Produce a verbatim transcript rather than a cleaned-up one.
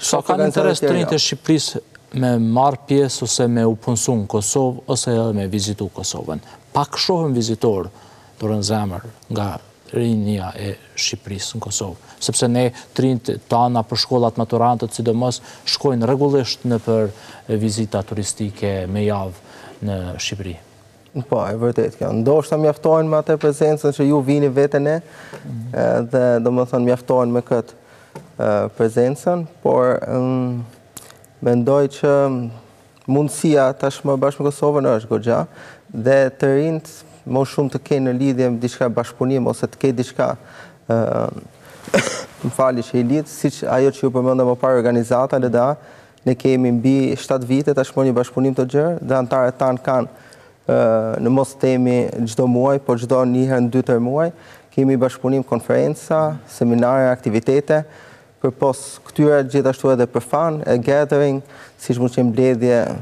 Sa kanë interes të rinjtë e Shqipërisë me marë pjesë ose me u punësu në Kosovë ose edhe me vizitu Kosovën? Pak shohën vizitorë dorë në zemër nga rinja e Shqipërisë në Kosovë, sepse ne të rinjtë tana për shkollat maturantët, sidomos shkojnë rregullisht në për vizita turistike me javë në Shqipëri. Po, e vërtet kjo. Ndoshta mjaftojnë me atë prezencën që ju vini veten e, dhe do më thënë mjaftojnë me këtë prezencën, por um, mendoj që mundësia tashmë bashkë me Kosovën është goxha dhe të rinjt më shumë të kenë në lidhje me diçka bashkëpunim ose të ketë diçka më fali që i lidh, siç ajo që ju përmendëm më parë organizata L D A, ne kemi mbi shtatë vite tashmë një bashkëpunim të gjerë dhe anëtarët tanë kanë në mos temi çdo muaj, por çdo një herë në dy tër muaj, kemi bashkëpunim konferenca, seminare, aktivitete, përpos këtyre gjithashtu edhe për fan, e gathering, siç mund të qenë mbledhje